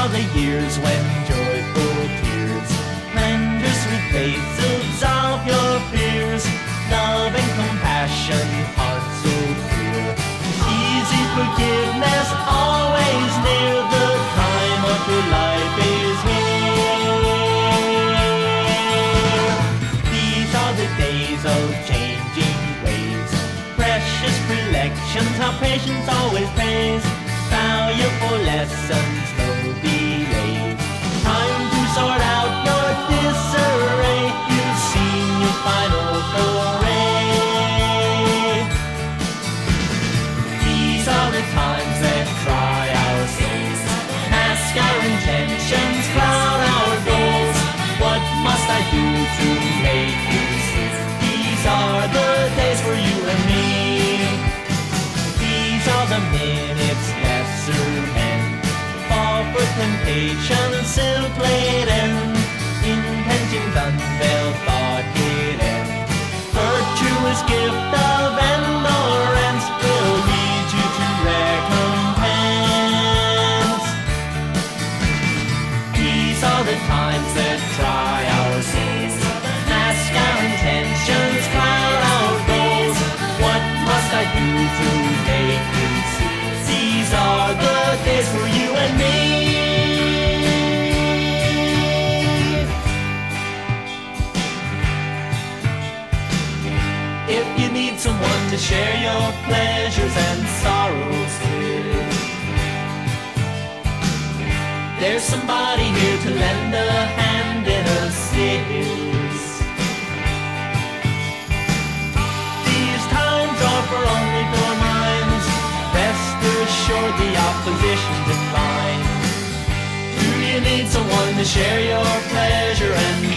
are the years when joyful tears render sweet faith to absolve your fears. Love and compassion, heart so pure, easy forgiveness, always near. The time of your life is here. These are the days of changing ways, precious recollections, how patience always pays. Valuable lessons, no delays. Time to sort out your disarray. You've seen your final foray. These are the times that try our souls, mask our intentions, cloud our goals. What must I do to make you see? These are the days for you and me. These are the minutes lesser men fall for temptation, silk laden, intentions unveiled, thought hidden. Virtuous gift of endurance will lead you to recompense. These are the times that try our souls, mask our intentions, cloud our goals. What must I do to make you see? These are the days for you and me. If you need someone to share your pleasures and sorrows with, there's somebody here to lend a hand in a stitch. These times are for only poor minds, rest assured the opposition's in line. Do you need someone to share your pleasure and